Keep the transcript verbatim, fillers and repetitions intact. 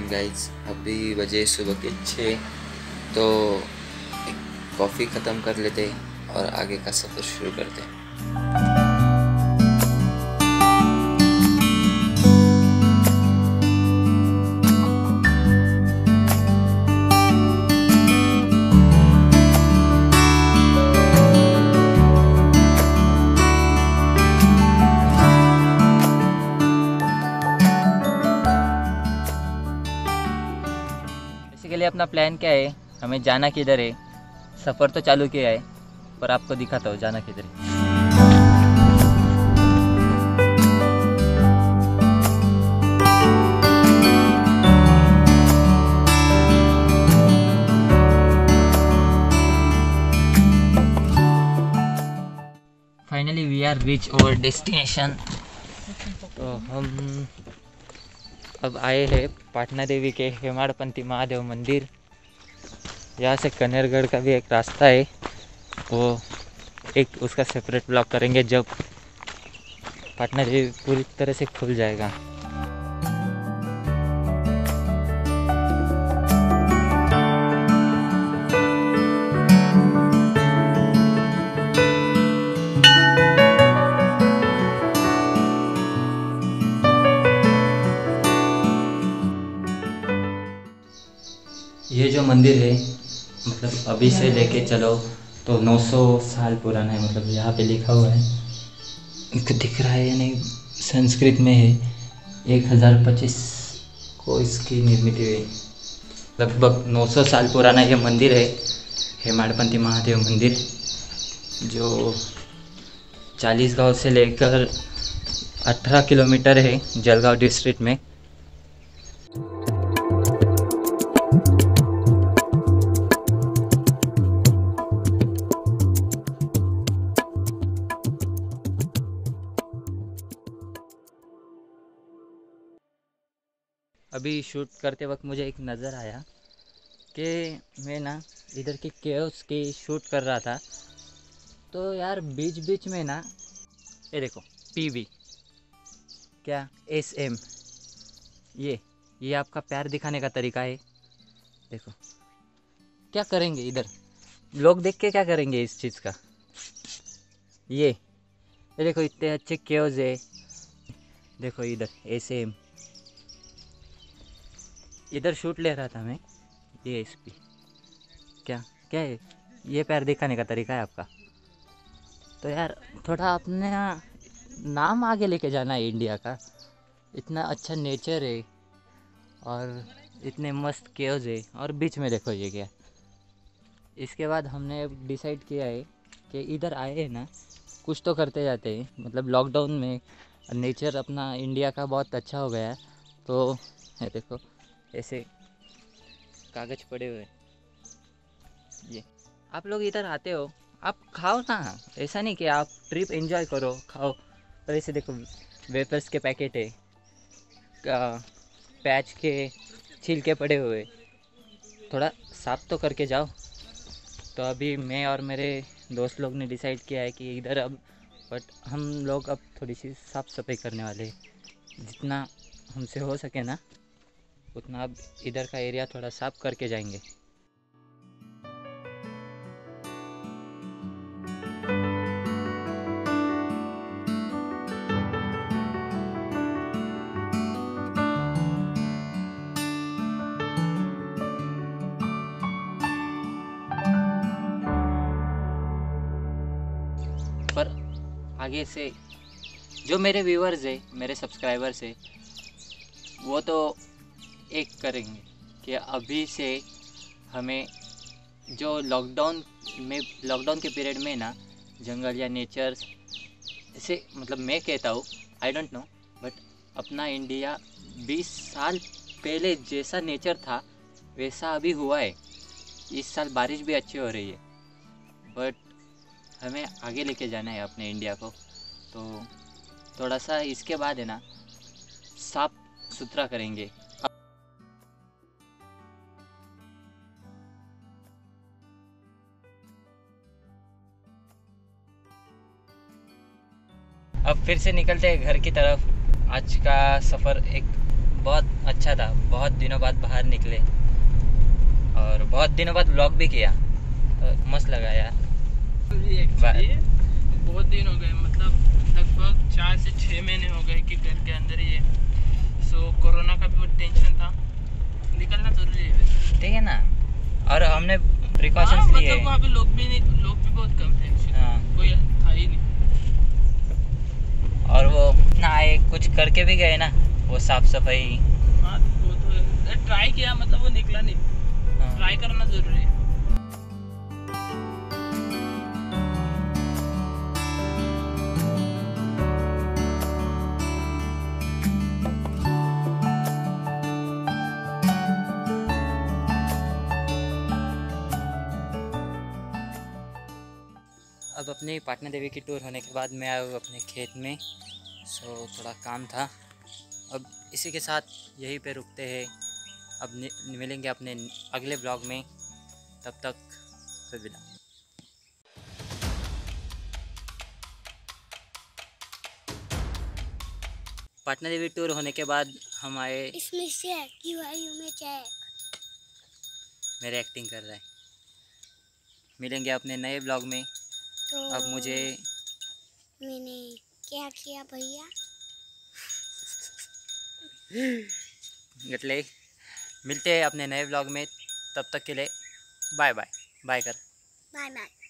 Morning guys. अभी बजे सुबह के छः, तो एक कॉफ़ी ख़त्म कर लेते और आगे का सफ़र शुरू करते। बेसिकली अपना प्लान क्या है, हमें जाना किधर है। सफ़र तो चालू किया है पर आपको दिखाता हूँ जाना किधर है। Finally we are reach over destination. तो हम अब आए हैं पाटना देवी के हेमाड़पंथी महादेव मंदिर। यहाँ से कनेरगढ़ का भी एक रास्ता है, वो एक उसका सेपरेट ब्लॉग करेंगे जब पाटना देवी पूरी तरह से खुल जाएगा। ये जो मंदिर है मतलब अभी से लेके चलो तो नौ सौ साल पुराना है। मतलब यहाँ पे लिखा हुआ है, इनको दिख रहा है या नहीं, संस्कृत में है। एक हज़ार पच्चीस को इसकी निर्मित हुई। लगभग नौ सौ साल पुराना ये मंदिर है, हेमाड़पंथी महादेव मंदिर, जो चालीसगांव से लेकर अठारह किलोमीटर है जलगांव डिस्ट्रिक्ट में। अभी शूट करते वक्त मुझे एक नज़र आया कि मैं ना इधर के केव्स की शूट कर रहा था, तो यार बीच बीच में ना ये देखो पीवी क्या एस एम, ये ये आपका प्यार दिखाने का तरीका है। देखो क्या करेंगे इधर लोग, देख के क्या करेंगे इस चीज़ का। ये ये देखो इतने अच्छे केव्स है। देखो इधर एस एम, इधर शूट ले रहा था मैं। ये एस पी क्या क्या है, ये प्यार दिखाने का तरीका है आपका। तो यार थोड़ा अपने नाम आगे लेके जाना है इंडिया का। इतना अच्छा नेचर है और इतने मस्त केव्स है, और बीच में देखो ये क्या। इसके बाद हमने डिसाइड किया है कि इधर आए हैं ना कुछ तो करते जाते हैं। मतलब लॉकडाउन में नेचर अपना इंडिया का बहुत अच्छा हो गया है। तो ये देखो ऐसे कागज़ पड़े हुए। ये आप लोग इधर आते हो, आप खाओ ना, ऐसा नहीं कि आप ट्रिप एंजॉय करो खाओ। पर ऐसे देखो वेपर्स के पैकेट है, पैच के छिलके पड़े हुए, थोड़ा साफ तो करके जाओ। तो अभी मैं और मेरे दोस्त लोग ने डिसाइड किया है कि इधर अब बट हम लोग अब थोड़ी सी साफ़ सफाई करने वाले हैं। जितना हमसे हो सके ना उतना अब इधर का एरिया थोड़ा साफ करके जाएंगे। पर आगे से जो मेरे व्यूअर्स है, मेरे सब्सक्राइबर्स है, वो तो एक करेंगे कि अभी से हमें जो लॉकडाउन में लॉकडाउन के पीरियड में ना जंगल या नेचर ऐसे, मतलब मैं कहता हूँ आई डोंट नो, बट अपना इंडिया बीस साल पहले जैसा नेचर था वैसा अभी हुआ है। इस साल बारिश भी अच्छी हो रही है, बट हमें आगे लेके जाना है अपने इंडिया को। तो थोड़ा सा इसके बाद है ना साफ सुथरा करेंगे। अब फिर से निकलते हैं घर की तरफ। आज का सफ़र एक बहुत अच्छा था। बहुत दिनों बाद बाहर निकले और बहुत दिनों बाद व्लॉग भी किया, तो मस्त लगा यार। एक्चुअली बहुत दिन हो गए, मतलब लगभग चार से छः महीने हो गए कि घर के अंदर ही है। सो कोरोना का भी बहुत टेंशन था, निकलना जरूरी है। ठीक है ना, और हमने प्रिकॉशंस हाँ, लिए। मतलब वहाँ पे लोग भी नहीं, लोग भी बहुत कम थे actually। हाँ। कोई था ही नहीं। और वो ना आए कुछ करके भी गए ना, वो साफ सफाई। हाँ वो तो ट्राई किया, मतलब वो निकला नहीं। हाँ। ट्राई करना जरूरी है। अब अपनी पाटना देवी की टूर होने के बाद मैं आया हूँ अपने खेत में। सो थोड़ा काम था। अब इसी के साथ यहीं पे रुकते हैं। अब नि- मिलेंगे अपने अगले ब्लॉग में, तब तक अलविदा। पाटना देवी टूर होने के बाद हम आए। इसमें से एक्टिव आई हूँ मैं चेक। मेरे एक्टिंग कर रहा है। मिलेंगे अपने नए ब्लॉग में। तो अब मुझे मैंने क्या किया भैया? गटले। मिलते हैं अपने नए ब्लॉग में, तब तक के लिए बाय बाय। बाय कर। Bye bye.